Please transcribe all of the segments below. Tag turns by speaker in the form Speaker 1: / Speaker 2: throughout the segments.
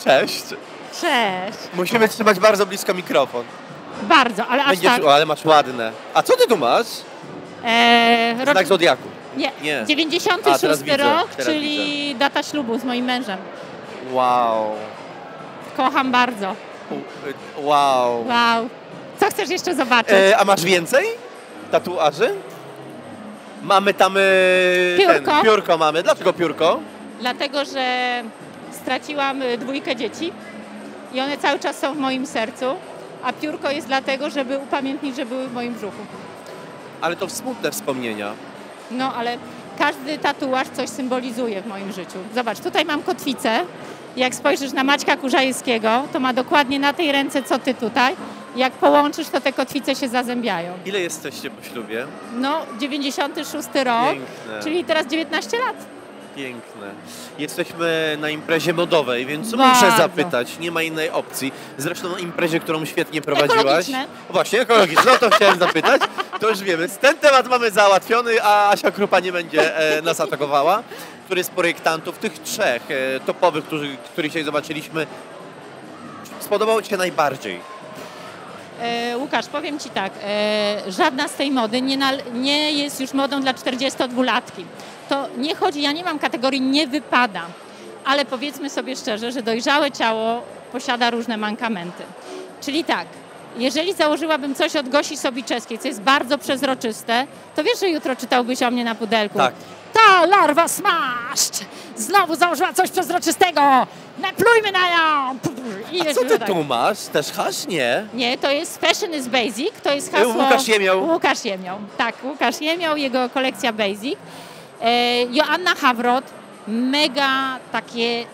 Speaker 1: Cześć.
Speaker 2: Cześć.
Speaker 1: Musimy trzymać bardzo blisko mikrofon.
Speaker 2: Bardzo, ale aż tak.
Speaker 1: Ale masz ładne. A co ty tu masz? Znak Zodiaku.
Speaker 2: Nie. 96 rok, czyli data ślubu z moim mężem.
Speaker 1: Wow.
Speaker 2: Kocham bardzo.
Speaker 1: Wow.
Speaker 2: Wow. Co chcesz jeszcze zobaczyć?
Speaker 1: A masz więcej tatuaży? Mamy tam
Speaker 2: piórko.
Speaker 1: Piórko mamy. Dlaczego piórko?
Speaker 2: Dlatego, że straciłam 2 dzieci i one cały czas są w moim sercu, a piórko jest dlatego, żeby upamiętnić, że były w moim brzuchu.
Speaker 1: Ale to smutne wspomnienia.
Speaker 2: No, ale każdy tatuaż coś symbolizuje w moim życiu. Zobacz, tutaj mam kotwicę. Jak spojrzysz na Maćka Kurzajewskiego, to ma dokładnie na tej ręce, co ty tutaj. Jak połączysz, to te kotwice się zazębiają.
Speaker 1: Ile jesteście po ślubie?
Speaker 2: No, 96 rok,
Speaker 1: piękne.
Speaker 2: Czyli teraz 19 lat.
Speaker 1: Piękne. Jesteśmy na imprezie modowej, więc
Speaker 2: Bardzo.
Speaker 1: muszę zapytać, nie ma innej opcji. Zresztą na imprezie, którą świetnie prowadziłaś.
Speaker 2: Ekologiczne.
Speaker 1: Właśnie, ekologiczne, no to chciałem zapytać. To już wiemy, ten temat mamy załatwiony, a Asia Krupa nie będzie nas atakowała. Który z projektantów, tych 3 topowych, których dzisiaj zobaczyliśmy, spodobał ci się najbardziej?
Speaker 2: Łukasz, powiem ci tak, żadna z tej mody nie jest już modą dla 42-latki. To nie chodzi, ja nie mam kategorii nie wypada, ale powiedzmy sobie szczerze, że dojrzałe ciało posiada różne mankamenty. Czyli tak, jeżeli założyłabym coś od Gosi Sobiczewskiej, co jest bardzo przezroczyste, to wiesz, że jutro czytałbyś o mnie na pudelku.
Speaker 1: Tak.
Speaker 2: Ta larwa smaszcz! Znowu założyła coś przezroczystego! Naplujmy na nią!
Speaker 1: A co ty tu masz? Też hasz? Nie.
Speaker 2: Nie, to jest Fashion is Basic, to jest hasło...
Speaker 1: Łukasz Jemioł.
Speaker 2: Łukasz Jemioł, tak, Łukasz Jemioł, jego kolekcja Basic. Joanna Hawrot, mega takie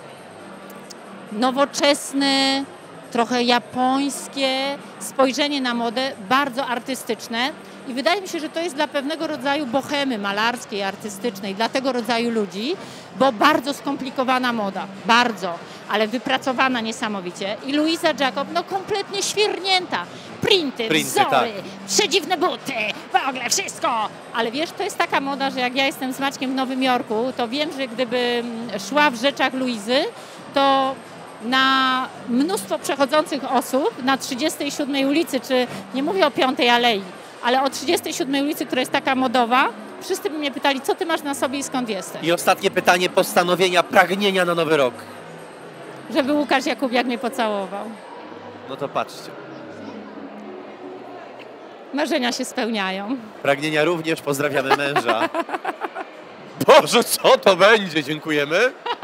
Speaker 2: nowoczesne, trochę japońskie spojrzenie na modę, bardzo artystyczne. I wydaje mi się, że to jest dla pewnego rodzaju bohemy malarskiej, artystycznej, dla tego rodzaju ludzi, bo bardzo skomplikowana moda, bardzo, ale wypracowana niesamowicie. I Louisa Jacob, no kompletnie świernięta. Printy, wzory,
Speaker 1: tak.
Speaker 2: przedziwne buty, w ogóle wszystko. Ale wiesz, to jest taka moda, że jak ja jestem z Maćkiem w Nowym Jorku, to wiem, że gdyby szła w rzeczach Louisy, to na mnóstwo przechodzących osób na 37 ulicy, czy nie mówię o 5 Alei, ale o 37 ulicy, która jest taka modowa, wszyscy by mnie pytali, co ty masz na sobie i skąd jesteś?
Speaker 1: I ostatnie pytanie, postanowienia, pragnienia na nowy rok.
Speaker 2: Żeby Łukasz Jakubiak mnie pocałował.
Speaker 1: No to patrzcie.
Speaker 2: Marzenia się spełniają.
Speaker 1: Pragnienia również, pozdrawiamy męża. Boże, co to będzie? Dziękujemy.